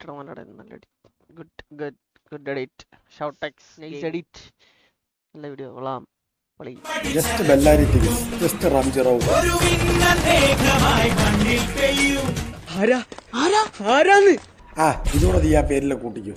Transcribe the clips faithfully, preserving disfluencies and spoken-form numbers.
Editor നല്ല good good good edit shout Tex nice edit നല്ല video കൊള്ളാം പൊളി just Bellary TV just Ramji Rao ആരാ ആരാ ആരാന്ന് ആ ഇതോടെ നീ ആ പേരിലെ കൂട്ടിക്കോ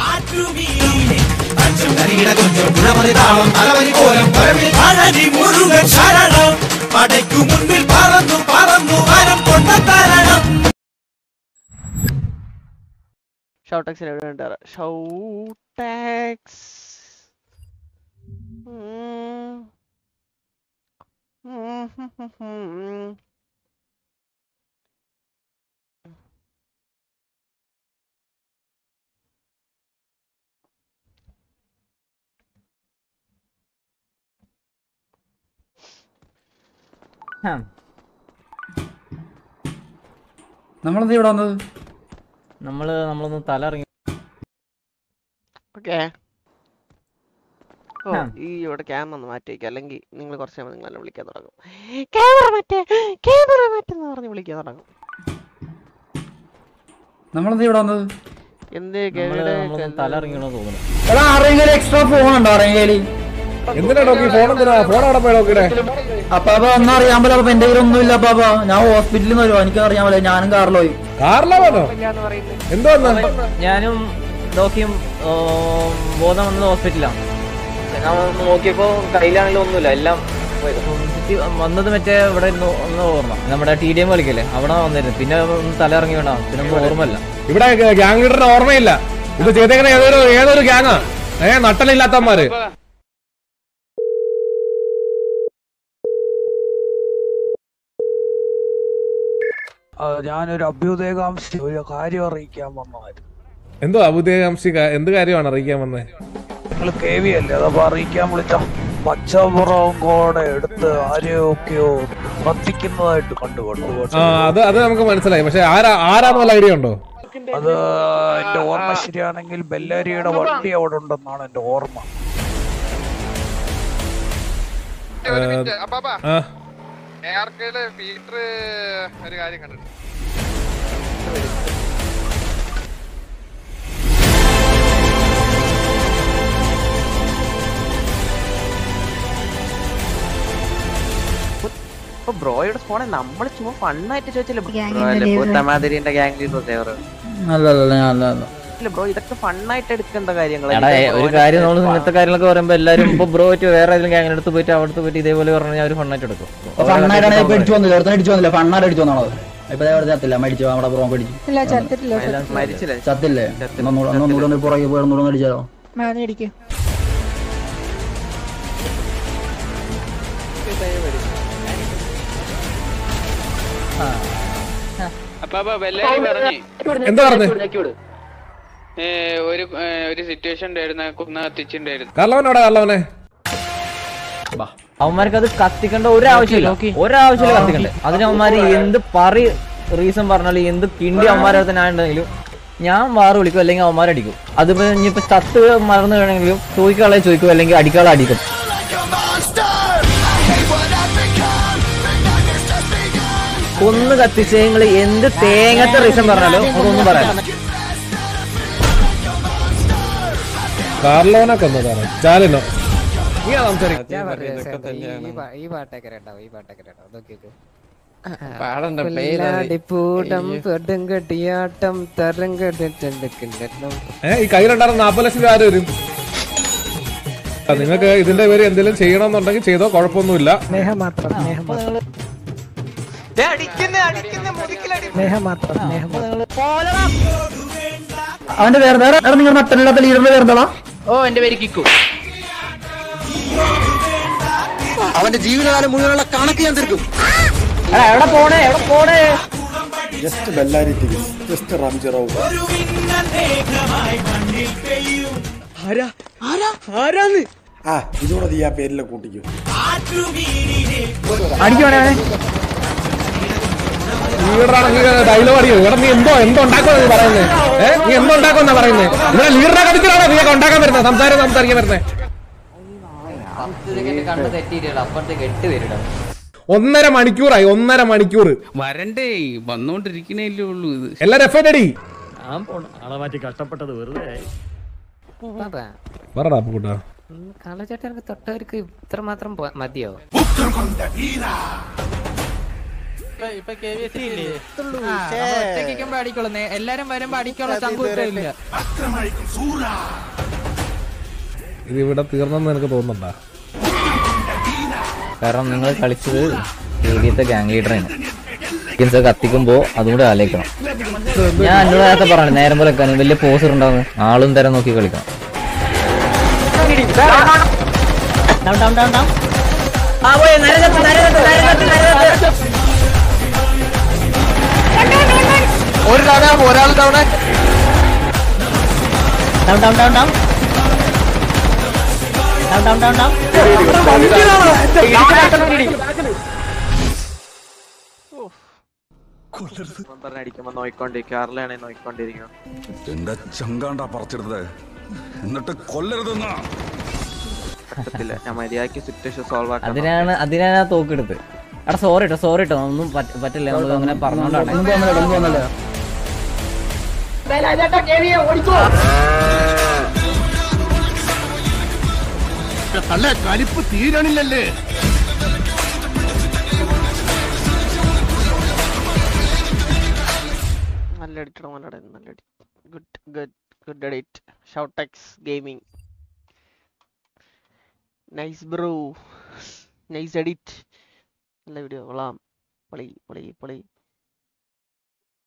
ഷൗട്ടെക്സിൽ എവിടെ ഉണ്ടാറ് ഷൗട്ടെക്സ് നമ്മളെന്താ ഇവിടെ വന്നത്? നമ്മള് നമ്മളൊന്ന് തല ഇറങ്ങി. ഓക്കെ ഓ ഈ ഇവിടെ ക്യാമറ ഒന്ന് മാറ്റി വയ്ക്കുക, അല്ലെങ്കിൽ നിങ്ങൾ കുറച്ച് സമയം നിങ്ങളെല്ലാം വിളിക്കാൻ തുടങ്ങും. ക്യാമറ മാറ്റേ ക്യാമറ മാറ്റെന്ന് പറഞ്ഞ് വിളിക്കാൻ തുടങ്ങും. നമ്മളെന്താ ഇവിടെ വന്നത്? എന്ത് തല ഇറങ്ങിയാണോ തോന്നുന്നു. എടാ ആരെങ്കിലും എക്സ്ട്രാ ഫോൺ ഉണ്ടോ ആരെങ്കിലും? എന്തിനാ നോക്കി ഫോൺ എന്തിനാ ഫോൺ അവിടെ പോയി നോക്കിടേ. അപ്പൊ അപ്പൊ ഒന്നും അറിയാൻ പോലെ അപ്പൊ എന്റെ കയ്യിലൊന്നും ഇല്ല. അപ്പൊ അപ്പൊ ഞാൻ ഹോസ്പിറ്റലിൽ നിന്ന് വരുമോ? എനിക്ക് അറിയാൻ പോലെ ഞാനും കാറിലോ പോയി. കാറിലോ വന്നോ? എന്തോ ഞാനും ഡോക്കിയും ബോധം വന്നത് ഹോസ്പിറ്റലാണ്. ഞാൻ നോക്കിയപ്പോ കയ്യിലാണെങ്കിലും ഒന്നുമില്ല, എല്ലാം വന്നത് മറ്റേ ഇവിടെ ഒന്ന് ഓർമ്മ നമ്മുടെ ടി ഡി എം കളിക്കല്ലേ അവിടെ വന്നിരുന്നു. പിന്നെ തല ഇറങ്ങി വേണ്ട, പിന്നെ ഒന്നും ഓർമ്മല്ല. ഇവിടെ ഗ്യാങ് ലീഡറിന്റെ ഓർമ്മയില്ല. ഇത് ചെയ്തേക്കുന്ന ഏതൊരു ഏതൊരു ഗ്യാങ്ങാ ഏ നട്ടലില്ലാത്തമാര്. ഞാനൊരു അഭ്യുദയകാംക്ഷി ഒരു കാര്യം അറിയിക്കാൻ വന്നതായിരുന്നു. എന്തോ അഭ്യുദയകാംക്ഷി എന്ത് കാര്യമാണ് അറിയിക്കാൻ വന്നേ? നിങ്ങൾ കെ വി അല്ലേ, അതപ്പോ അറിയിക്കാൻ വിളിച്ച പച്ചപ്പുറവും കൂടെ എടുത്ത് ആരെയൊക്കെയോ കത്തിക്കുന്നതായിട്ട് കണ്ടുകൊണ്ടു. ആ അത് അത് നമുക്ക് മനസ്സിലായി. പക്ഷെ ആരാ ആരാന്ന് വല്ല ഐഡിയ ഉണ്ടോ? അത് എന്റെ ഓർമ്മ ശരിയാണെങ്കിൽ ബെല്ലാരിയുടെ വണ്ടി അവിടെ ഉണ്ടെന്നാണ് എന്റെ ഓർമ്മ. ഒരു കാര്യം കണ്ടിട്ടുണ്ട്. ബ്രോയുടെ ഫോണെ നമ്മള് ചുമ്മാ ഫണ്ണായിട്ട് ചോദിച്ചല്ലേ ബ്രോ, ഇതൊക്കെ ഫണ്ണായിട്ട് എടുക്കേണ്ട കാര്യങ്ങൾ. ഒരു കാര്യം നമ്മൾ ഇങ്ങനത്തെ കാര്യങ്ങളൊക്കെ പറയുമ്പോ എല്ലാരും ഇപ്പൊ ബ്രോ പറ്റി വേറെ ഏതെങ്കിലും ഗ്യാങ്ങിന് അടുത്ത് പോയിട്ട് അവിടുത്തെ പോയിട്ട് ഇതേപോലെ പറഞ്ഞാൽ അവർ ഫണ്ണായിട്ട് എടുക്കും. ചത്തില്ല മരിച്ചോ നമ്മുടെ ബ്രോ പിടിച്ചു ചത്തില്ലേ? പുറകെ പോയി ഒന്നുകൂടെ അടിച്ചാലോ? എന്താ പറഞ്ഞേ? ഒരു ഒരു സിറ്റുവേഷൻ ഉണ്ടായിരുന്നു, കുന്ന കത്തിച്ചിട്ടുണ്ടായിരുന്നു. കള്ളവനോടാ കള്ളവനെ. അവന്മാർക്ക് അത് കത്തിക്കേണ്ട ഒരാവശ്യമില്ല, ഒരാവശ്യമില്ല കത്തിക്കണ്ടേ. അതിന് അവന്മാര് എന്ത് പറ റീസൺ പറഞ്ഞാലും എന്ത് കിണ്ടി അവന്മാരെ തന്നെ ഉണ്ടെങ്കിലും ഞാൻ വാറ് വിളിക്കും, അല്ലെങ്കിൽ അവന്മാരടിക്കും. അതിപ്പോ ഇനിയിപ്പോ ചത്ത് മറന്നു വേണമെങ്കിലും ചോദിക്കാളെ ചോദിക്കും, അല്ലെങ്കിൽ അടിക്കാളെ അടിക്കും. ഒന്ന് കത്തിച്ച് നിങ്ങൾ എന്ത് തേങ്ങത്തെ റീസൺ പറഞ്ഞാലും അതൊന്നും പറയാം. കാർലോനെ കൊന്നതാണ് ചാലിനോ? ഈ കയ്യിലുണ്ടായിരുന്ന നാപ്പത് ലക്ഷം രൂപ ആര് വരും? നിങ്ങൾക്ക് ഇതിന്റെ പേര് എന്തെങ്കിലും ചെയ്യണമെന്നുണ്ടെങ്കിൽ ചെയ്തോ, കുഴപ്പമൊന്നുമില്ല. അവന്റെ വേറെ വേറെ നിങ്ങൾ നട്ടലില്ലാത്ത ലീഡറിന്റെ പേരെന്താ? ഓ എന്റെ പേര് കിക്കു. അവന്റെ ജീവിതകാലം മുഴുവനുള്ള കണക്ക് ഞാൻ തീർക്കും. എവിടെ പോണേ എവിടെ പോണേ? Just Bellary TV just Ramji Rao. ആരാ ആരാ ആരാന്ന് ആ ഇതോടെ നീ ആ പേരിലെ കൂട്ടിക്കോ. അടിക്കണേ ഡയലോഗ് അടിയോ? ഇവിടെ നീ എന്തോ എന്തോ ഉണ്ടാക്കുമെന്ന് പറയുന്നത്? ഏഹ് നീ എന്തോ ഉണ്ടാക്കുമെന്നാ പറയുന്നത്? ഇവിടെ ലീഡറെ കടിച്ചിട്ടാണോ നീ ഉണ്ടാക്കാൻ വരുന്നത്? സംസാരം സംസാരിക്കാൻ വരുന്നത്? ഒന്നര മണിക്കൂറായി, ഒന്നര മണിക്കൂർ വരണ്ടേ, വന്നോണ്ടിരിക്കണേ ഉള്ളൂ. ഇത് എല്ലാരും എഫ് ഐ ഡി ഞാൻ പോണം. ആളെ മാറ്റി കഷ്ടപ്പെട്ടത് വെറുതെ ആയി. പറടാ അപ്പുക്കുട്ടാ. കാളച്ചേട്ടൻ തൊട്ടവർക്ക് ഇത്ര മാത്രം മതിയോ? എല്ലാരും വരുമ്പോ അടിക്കുള്ള ചങ്കൂറ്റില്ല. ഇത് ഇവിടെ തീർന്നെന്ന് എനിക്ക് തോന്നുന്നുണ്ടാ? കാരണം നിങ്ങൾ കളിച്ചത് ഏരിയത്തെ ഗ്യാങ് ലീഡറാണ്. കത്തിക്കുമ്പോ അതുകൂടെ ആലോചിക്കണം. ഞാൻ എന്നോട് നേരത്തെ പറഞ്ഞു നേരം പോലെ വെക്കാനും വലിയ പോസ്റ്റർ ഉണ്ടാവുന്നു. ആളും തരം നോക്കി കളിക്കണം. ഒരു തവണ ഒരാൾ തവണ അടിക്കുമ്പോ നോയിക്കൊണ്ടിരിക്കും. ആറിലാണെ നോയിക്കൊണ്ടിരിക്കും. എന്റെ ചങ്കാണ്ടാ പറിച്ചെടുത്തത് എന്നിട്ട് കൊല്ലരുതെന്നാ പറ്റത്തില്ല. ഞാൻ മര്യാദക്ക് സിറ്റുവേഷൻ സോൾവ് ആക്കാം. അതിനാണ് അതിനാണ് ആ തോക്കെടുത്ത്. എടാ സോറി കേട്ടോ സോറി കേട്ടോ ഒന്നും പറ്റില്ല. നമ്മൾ അങ്ങനെ പറഞ്ഞോണ്ടാണ്. കലിപ്പ് തീരണില്ലല്ലേ? നല്ല എഡിറ്റർ മോനോടെ നല്ല edit. Good good good edit. Shoutex gaming. Nice bro. Nice edit. നല്ല വീഡിയോ കൊള്ളാം. പൊളി പൊളി പൊളി.